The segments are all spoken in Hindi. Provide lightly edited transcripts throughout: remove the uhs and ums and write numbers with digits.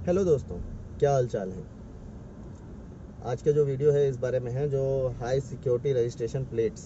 हेलो दोस्तों, क्या हाल चाल है। आज का जो वीडियो है इस बारे में है जो हाई सिक्योरिटी रजिस्ट्रेशन प्लेट्स,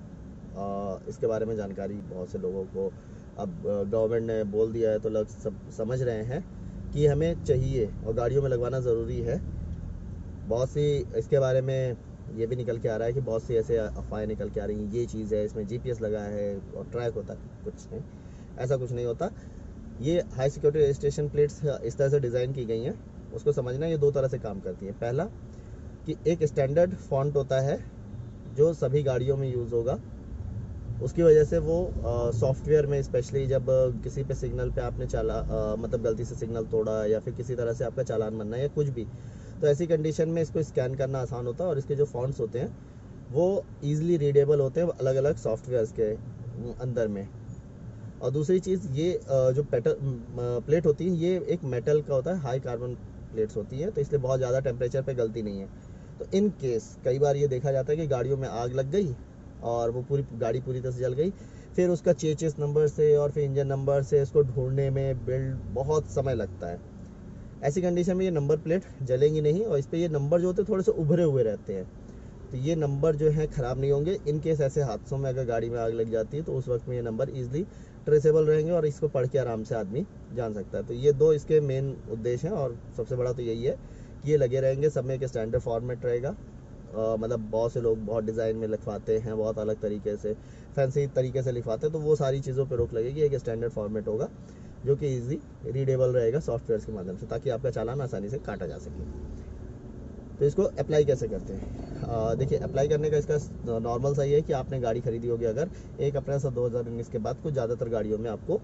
इसके बारे में जानकारी बहुत से लोगों को अब गवर्नमेंट ने बोल दिया है तो लोग सब समझ रहे हैं कि हमें चाहिए और गाड़ियों में लगवाना ज़रूरी है। बहुत सी इसके बारे में ये भी निकल के आ रहा है कि बहुत सी ऐसे अफवाहें निकल के आ रही हैं, ये चीज़ है, इसमें जीपीएस लगा है और ट्रैक होता है। कुछ नहीं, ऐसा कुछ नहीं होता। ये हाई सिक्योरिटी रजिस्ट्रेशन प्लेट्स इस तरह से डिज़ाइन की गई हैं, उसको समझना ये दो तरह से काम करती है। पहला कि एक स्टैंडर्ड फॉन्ट होता है जो सभी गाड़ियों में यूज़ होगा, उसकी वजह से वो सॉफ्टवेयर में स्पेशली जब किसी पे सिग्नल पे आपने मतलब गलती से सिग्नल तोड़ा या फिर किसी तरह से आपका चालान बनना है या कुछ भी, तो ऐसी कंडीशन में इसको स्कैन करना आसान होता है और इसके जो फॉन्ट्स होते हैं वो ईजिली रीडेबल होते हैं अलग अलग सॉफ्टवेयर्स के अंदर में। और दूसरी चीज़, ये जो प्लेट होती है ये एक मेटल का होता है, हाई कार्बन प्लेट्स होती हैं, तो इसलिए बहुत ज़्यादा टेम्परेचर पे गलती नहीं है। तो इन केस कई बार ये देखा जाता है कि गाड़ियों में आग लग गई और वो पूरी गाड़ी पूरी तरह से जल गई, फिर उसका चेचिस नंबर से और फिर इंजन नंबर से इसको ढूंढने में बिल्ड बहुत समय लगता है। ऐसी कंडीशन में ये नंबर प्लेट जलेंगी नहीं और इस पर ये नंबर जो होते हैं थोड़े से उभरे हुए रहते हैं, तो ये नंबर जो है ख़राब नहीं होंगे। इन केस ऐसे हादसों में अगर गाड़ी में आग लग जाती है तो उस वक्त में ये नंबर ईजिली ट्रेसेबल रहेंगे और इसको पढ़ के आराम से आदमी जान सकता है। तो ये दो इसके मेन उद्देश्य हैं और सबसे बड़ा तो यही है कि ये लगे रहेंगे, सब में एक स्टैंडर्ड फॉर्मेट रहेगा। मतलब बहुत से लोग बहुत डिज़ाइन में लिखवाते हैं, बहुत अलग तरीके से फैंसी तरीके से लिखवाते हैं, तो वो सारी चीज़ों पर रोक लगेगी। एक स्टैंडर्ड फॉर्मेट होगा जो कि ईजी रीडेबल रहेगा सॉफ्टवेयर के माध्यम से, ताकि आपका चालान आसानी से काटा जा सके। तो इसको अप्लाई कैसे करते हैं? देखिए, अप्लाई करने का इसका नॉर्मल सा ये है कि आपने गाड़ी खरीदी होगी अगर 1 अप्रैल 2019 के बाद, कुछ ज़्यादातर गाड़ियों में आपको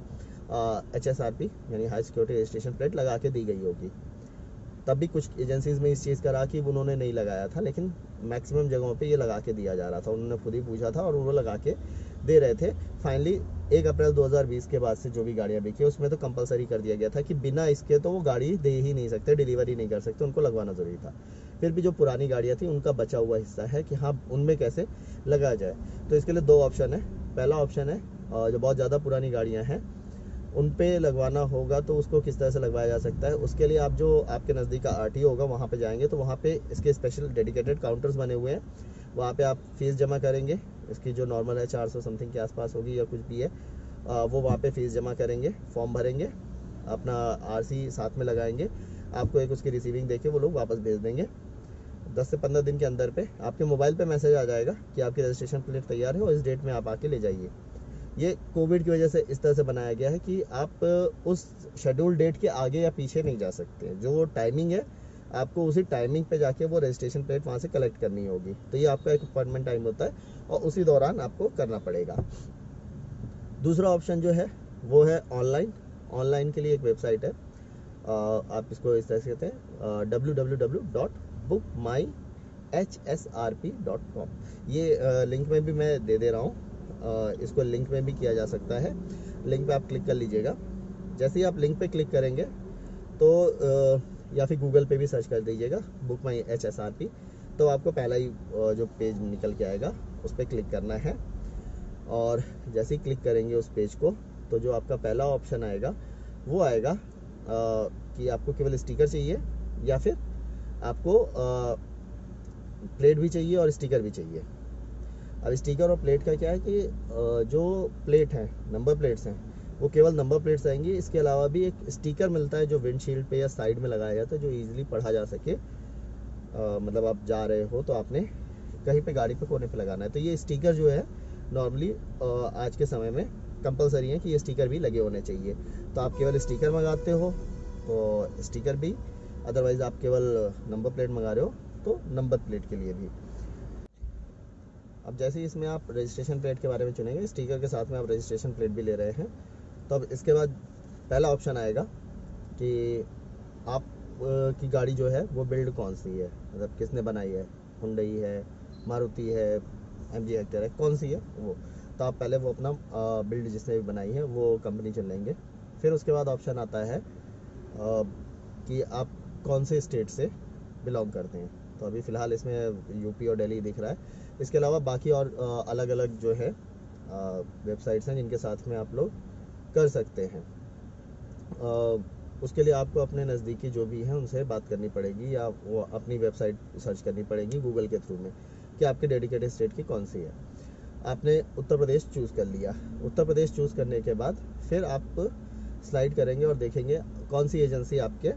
HSRP यानी हाई सिक्योरिटी रजिस्ट्रेशन प्लेट लगा के दी गई होगी। तब भी कुछ एजेंसीज़ में इस चीज़ का रहा कि उन्होंने नहीं लगाया था, लेकिन मैक्सिमम जगहों पे ये लगा के दिया जा रहा था। उन्होंने खुद ही पूछा था और वो लगा के दे रहे थे। फाइनली 1 अप्रैल 2020 के बाद से जो भी गाड़ियाँ बिकी उसमें तो कंपलसरी कर दिया गया था कि बिना इसके तो वो गाड़ी दे ही नहीं सकते, डिलीवरी नहीं कर सकते, उनको लगवाना ज़रूरी था। फिर भी जो पुरानी गाड़ियाँ थी उनका बचा हुआ हिस्सा है कि हाँ उनमें कैसे लगाया जाए। तो इसके लिए दो ऑप्शन है। पहला ऑप्शन है जो बहुत ज़्यादा पुरानी गाड़ियाँ हैं उन पे लगवाना होगा, तो उसको किस तरह से लगवाया जा सकता है। उसके लिए आप जो आपके नज़दीक का RTO होगा वहाँ पे जाएंगे, तो वहाँ पे इसके स्पेशल डेडिकेटेड काउंटर्स बने हुए हैं। वहाँ पे आप फीस जमा करेंगे, इसकी जो नॉर्मल है 400 समथिंग के आसपास होगी या कुछ भी है। वो वहाँ पे फीस जमा करेंगे, फॉर्म भरेंगे, अपना RC साथ में लगाएंगे, आपको एक उसकी रिसीविंग देके वो लोग वापस भेज देंगे। 10 से 15 दिन के अंदर पे आपके मोबाइल पे मैसेज आ जाएगा कि आपकी रजिस्ट्रेशन प्लेट तैयार है और इस डेट में आप आके ले जाइए। ये कोविड की वजह से इस तरह से बनाया गया है कि आप उस शेड्यूल डेट के आगे या पीछे नहीं जा सकते। जो टाइमिंग है आपको उसी टाइमिंग पे जाके वो रजिस्ट्रेशन प्लेट वहाँ से कलेक्ट करनी होगी। तो ये आपका एक अपॉइंटमेंट टाइम होता है और उसी दौरान आपको करना पड़ेगा। दूसरा ऑप्शन जो है वो है ऑनलाइन। ऑनलाइन के लिए एक वेबसाइट है, आप इसको इस तरह से कहते हैं www.bookmyhsrp.com। ये लिंक में भी मैं दे दे रहा हूँ, इसको लिंक में भी किया जा सकता है। लिंक पे आप क्लिक कर लीजिएगा। जैसे ही आप लिंक पे क्लिक करेंगे तो या फिर गूगल पे भी सर्च कर दीजिएगा बुक माई HSRP, तो आपको पहला ही जो पेज निकल के आएगा उस पर क्लिक करना है। और जैसे ही क्लिक करेंगे उस पेज को, तो जो आपका पहला ऑप्शन आएगा वो आएगा कि आपको केवल स्टिकर चाहिए या फिर आपको प्लेट भी चाहिए और स्टिकर भी चाहिए। अब स्टिकर और प्लेट का क्या है कि जो प्लेट है, नंबर प्लेट्स हैं, वो केवल नंबर प्लेट्स आएंगी। इसके अलावा भी एक स्टिकर मिलता है जो विंडशील्ड पे या साइड में लगाया जाता है, जो ईजिली पढ़ा जा सके। मतलब आप जा रहे हो तो आपने कहीं पे गाड़ी पे कोने पे लगाना है, तो ये स्टिकर जो है नॉर्मली आज के समय में कंपलसरी है कि ये स्टिकर भी लगे होने चाहिए। तो आप केवल स्टिकर मंगाते हो तो स्टिकर भी, अदरवाइज़ आप केवल नंबर प्लेट मंगा रहे हो तो नंबर प्लेट के लिए भी। अब जैसे ही इसमें आप रजिस्ट्रेशन प्लेट के बारे में चुनेंगे, स्टिकर के साथ में आप रजिस्ट्रेशन प्लेट भी ले रहे हैं, तो अब इसके बाद पहला ऑप्शन आएगा कि आप की गाड़ी जो है वो बिल्ड कौन सी है, मतलब किसने बनाई है, हुंडई है, मारुति है, MG हेक्टर है, कौन सी है वो। तो आप पहले वो अपना बिल्ड जिसने भी बनाई है वो कंपनी चुन लेंगे। फिर उसके बाद ऑप्शन आता है कि आप कौन से स्टेट से बिलोंग करते हैं। तो अभी फ़िलहाल इसमें यूपी और दिल्ली दिख रहा है। इसके अलावा बाकी और अलग अलग जो है वेबसाइट्स हैं जिनके साथ में आप लोग कर सकते हैं। उसके लिए आपको अपने नज़दीकी जो भी हैं उनसे बात करनी पड़ेगी, या वो अपनी वेबसाइट सर्च करनी पड़ेगी गूगल के थ्रू में कि आपके डेडिकेटेड स्टेट की कौन सी है। आपने उत्तर प्रदेश चूज़ कर लिया। उत्तर प्रदेश चूज़ करने के बाद फिर आप स्लाइड करेंगे और देखेंगे कौन सी एजेंसी आपके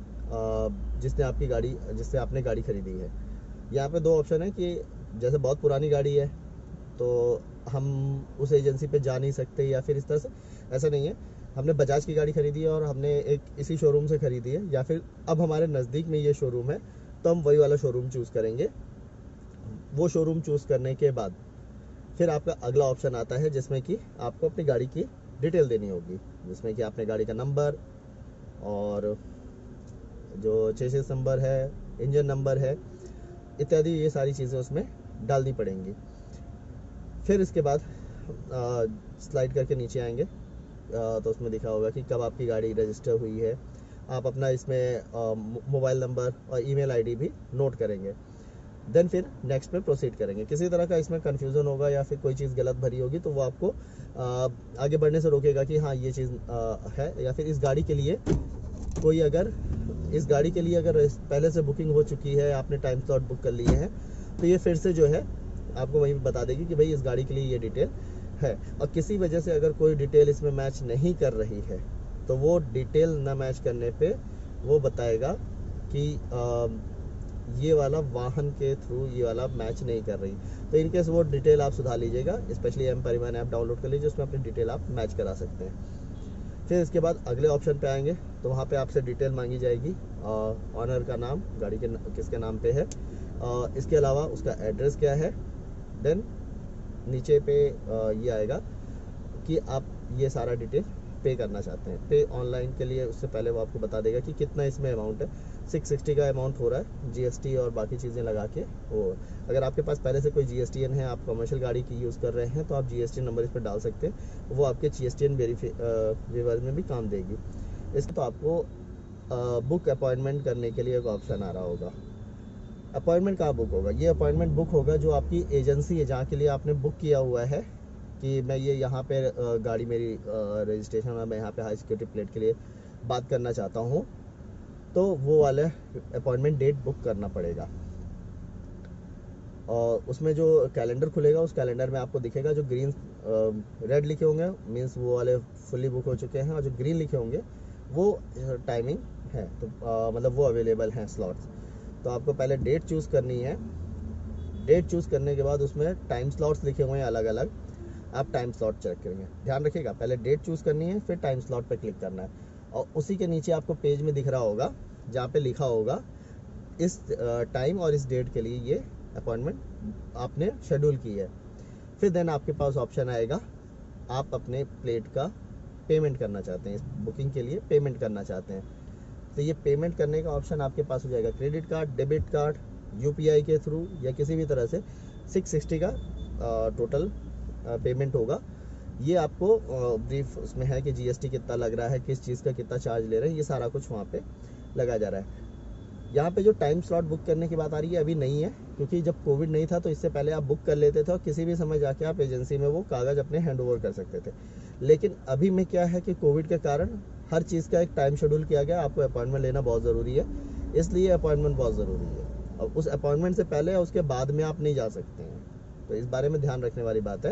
जिससे आपने गाड़ी खरीदी है। यहाँ पे दो ऑप्शन है कि जैसे बहुत पुरानी गाड़ी है तो हम उस एजेंसी पे जा नहीं सकते, या फिर इस तरह से ऐसा नहीं है, हमने बजाज की गाड़ी खरीदी है और हमने एक इसी शोरूम से खरीदी है, या फिर अब हमारे नज़दीक में ये शोरूम है तो हम वही वाला शोरूम चूज़ करेंगे। वो शोरूम चूज़ करने के बाद फिर आपका अगला ऑप्शन आता है जिसमें कि आपको अपनी गाड़ी की डिटेल देनी होगी, जिसमें कि आपने गाड़ी का नंबर और जो चेसिस नंबर है, इंजन नंबर है इत्यादि, ये सारी चीज़ें उसमें डालनी पड़ेंगी। फिर इसके बाद स्लाइड करके नीचे आएंगे तो उसमें दिखा होगा कि कब आपकी गाड़ी रजिस्टर हुई है। आप अपना इसमें मोबाइल नंबर और ईमेल आईडी भी नोट करेंगे। देन फिर नेक्स्ट पे प्रोसीड करेंगे। किसी तरह का इसमें कन्फ्यूज़न होगा या फिर कोई चीज़ गलत भरी होगी तो वो आपको आगे बढ़ने से रोकेगा कि हाँ ये चीज़ है, या फिर इस गाड़ी के लिए अगर पहले से बुकिंग हो चुकी है, आपने टाइम स्लॉट बुक कर लिए हैं, तो ये फिर से जो है आपको वहीं बता देगी कि भाई इस गाड़ी के लिए ये डिटेल है। और किसी वजह से अगर कोई डिटेल इसमें मैच नहीं कर रही है तो वो डिटेल ना मैच करने पे वो बताएगा कि ये वाला वाहन के थ्रू ये वाला मैच नहीं कर रही। तो इनकेस वो डिटेल आप सुधार लीजिएगा, specially M Parivahan app download कर लीजिए, उसमें अपनी डिटेल आप मैच करा सकते हैं। फिर इसके बाद अगले ऑप्शन पे आएंगे तो वहाँ पे आपसे डिटेल मांगी जाएगी, ऑनर का नाम, गाड़ी के किसके नाम पे है, इसके अलावा उसका एड्रेस क्या है। देन नीचे पे ये आएगा कि आप ये सारा डिटेल पे करना चाहते हैं। पे ऑनलाइन के लिए उससे पहले वो आपको बता देगा कि कितना इसमें अमाउंट है। 660 का अमाउंट हो रहा है, जीएसटी और बाकी चीज़ें लगा के। वो अगर आपके पास पहले से कोई जीएसटीएन है, आप कमर्शियल गाड़ी की यूज़ कर रहे हैं, तो आप जीएसटी नंबर इस पर डाल सकते हैं, वो आपके जीएसटीएन वेरीफाई में भी काम देगी। इसके तो आपको बुक अपॉइंटमेंट करने के लिए एक ऑप्शन आ रहा होगा। अपॉइंटमेंट कहाँ बुक होगा? ये अपॉइंटमेंट बुक होगा जो आपकी एजेंसी है जहाँ के लिए आपने बुक किया हुआ है कि मैं ये यहाँ पे गाड़ी मेरी रजिस्ट्रेशन है, मैं यहाँ पे हाई सिक्योरिटी प्लेट के लिए बात करना चाहता हूँ, तो वो वाला अपॉइंटमेंट डेट बुक करना पड़ेगा। और उसमें जो कैलेंडर खुलेगा उस कैलेंडर में आपको दिखेगा, जो ग्रीन रेड लिखे होंगे मीन्स वो वाले फुली बुक हो चुके हैं, और जो ग्रीन लिखे होंगे वो टाइमिंग है, तो मतलब वो अवेलेबल हैं स्लॉट्स। तो आपको पहले डेट चूज़ करनी है। डेट चूज़ करने के बाद उसमें टाइम स्लॉट्स लिखे हुए हैं अलग अलग, आप टाइम स्लॉट चेक करेंगे। ध्यान रखिएगा, पहले डेट चूज़ करनी है, फिर टाइम स्लॉट पे क्लिक करना है, और उसी के नीचे आपको पेज में दिख रहा होगा जहाँ पे लिखा होगा इस टाइम और इस डेट के लिए ये अपॉइंटमेंट आपने शेड्यूल की है। फिर देन आपके पास ऑप्शन आएगा, आप अपने प्लेट का पेमेंट करना चाहते हैं, इस बुकिंग के लिए पेमेंट करना चाहते हैं, तो ये पेमेंट करने का ऑप्शन आपके पास हो जाएगा। Credit card, debit card, UPI के थ्रू या किसी भी तरह से 660 का टोटल पेमेंट होगा। ये आपको ब्रीफ उसमें है कि जीएसटी कितना लग रहा है, किस चीज़ का कितना चार्ज ले रहे हैं, ये सारा कुछ वहाँ पे लगा जा रहा है। यहाँ पे जो टाइम स्लॉट बुक करने की बात आ रही है अभी नहीं है, क्योंकि जब कोविड नहीं था तो इससे पहले आप बुक कर लेते थे और किसी भी समय जाके आप एजेंसी में वो कागज़ अपने हैंड ओवर कर सकते थे। लेकिन अभी में क्या है कि कोविड के कारण हर चीज़ का एक टाइम शेड्यूल किया गया, आपको अपॉइंटमेंट लेना बहुत ज़रूरी है, इसलिए अपॉइंटमेंट बहुत ज़रूरी है। और उस अपॉइंटमेंट से पहले या उसके बाद में आप नहीं जा सकते हैं, तो इस बारे में ध्यान रखने वाली बात है।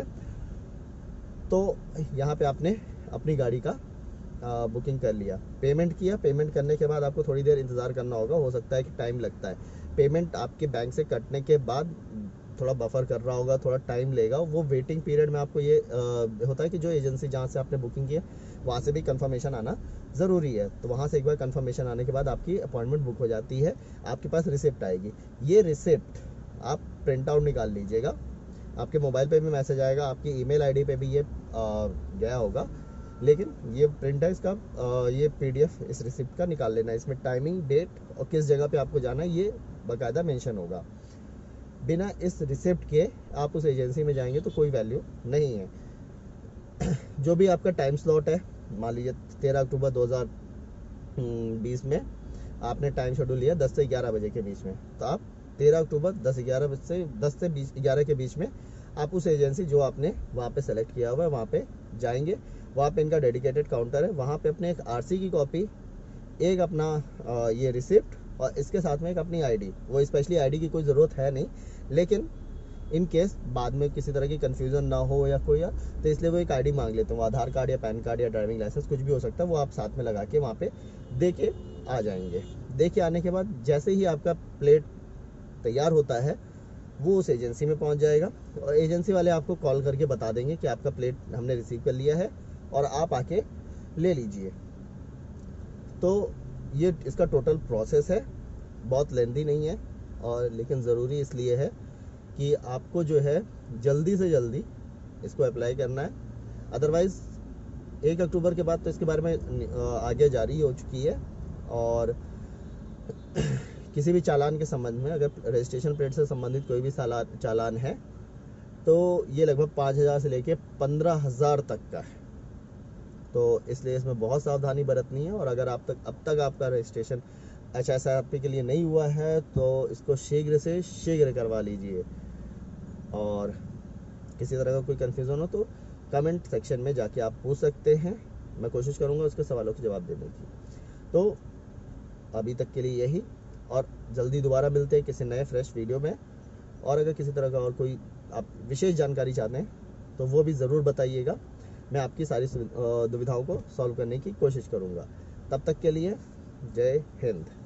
तो यहाँ पे आपने अपनी गाड़ी का बुकिंग कर लिया, पेमेंट किया। पेमेंट करने के बाद आपको थोड़ी देर इंतज़ार करना होगा, हो सकता है कि टाइम लगता है। पेमेंट आपके बैंक से कटने के बाद थोड़ा बफर कर रहा होगा, थोड़ा टाइम लेगा। वो वेटिंग पीरियड में आपको ये होता है कि जो एजेंसी जहाँ से आपने बुकिंग की है वहाँ से भी कंफर्मेशन आना ज़रूरी है, तो वहाँ से एक बार कंफर्मेशन आने के बाद आपकी अपॉइंटमेंट बुक हो जाती है। आपके पास रिसिप्ट आएगी, ये रिसिप्ट आप प्रिंट आउट निकाल लीजिएगा, आपके मोबाइल पे भी मैसेज आएगा, आपकी ईमेल आईडी पे भी ये गया होगा, लेकिन ये प्रिंट है इसका, ये पीडीएफ इस रिसिप्ट का निकाल लेना। इसमें टाइमिंग, डेट और किस जगह पे आपको जाना है ये बाकायदा मेंशन होगा। बिना इस रिसिप्ट के आप उस एजेंसी में जाएंगे तो कोई वैल्यू नहीं है। जो भी आपका टाइम स्लॉट है, मान लीजिए 13 अक्टूबर 2020 में आपने टाइम शेड्यूल लिया 10 से 11 बजे के बीच में, तो आप 13 अक्टूबर 10 से 11 के बीच में आप उस एजेंसी जो आपने वहाँ पे सेलेक्ट किया हुआ है वहाँ पे जाएंगे। वहाँ पे इनका डेडिकेटेड काउंटर है, वहाँ पे अपने एक आरसी की कॉपी एक अपना ये रिसिप्ट, और इसके साथ में एक अपनी आईडी। वो स्पेशली आईडी की कोई ज़रूरत है नहीं, लेकिन इन केस बाद में किसी तरह की कन्फ्यूज़न ना हो या कोई तो इसलिए वो एक आईडी मांग लेते हैं। वो आधार कार्ड या पैन कार्ड या ड्राइविंग लाइसेंस कुछ भी हो सकता है, वो आप साथ में लगा के वहाँ पे दे के आ जाएंगे। दे के आने के बाद जैसे ही आपका प्लेट तैयार होता है, वो उस एजेंसी में पहुँच जाएगा और एजेंसी वाले आपको कॉल करके बता देंगे कि आपका प्लेट हमने रिसीव कर लिया है और आप आके ले लीजिए। तो ये इसका टोटल प्रोसेस है, बहुत लेंदी नहीं है, और लेकिन ज़रूरी इसलिए है कि आपको जो है जल्दी से जल्दी इसको अप्लाई करना है। अदरवाइज़ 1 अक्टूबर के बाद तो इसके बारे में आगे जारी हो चुकी है, और किसी भी चालान के संबंध में अगर रजिस्ट्रेशन प्लेट से संबंधित कोई भी चालान है तो ये लगभग 5,000 से लेके 15,000 तक का है। तो इसलिए इसमें बहुत सावधानी बरतनी है, और अगर अब तक आपका रजिस्ट्रेशन HSRP के लिए नहीं हुआ है तो इसको शीघ्र से शीघ्र करवा लीजिए। और किसी तरह का कोई कन्फ्यूज़न हो तो कमेंट सेक्शन में जाके आप पूछ सकते हैं, मैं कोशिश करूँगा उसके सवालों के जवाब देने की। तो अभी तक के लिए यही, और जल्दी दोबारा मिलते हैं किसी नए फ्रेश वीडियो में। और अगर किसी तरह का और कोई आप विशेष जानकारी चाहते हैं तो वो भी ज़रूर बताइएगा, मैं आपकी सारी दुविधाओं को सॉल्व करने की कोशिश करूँगा। तब तक के लिए जय हिंद।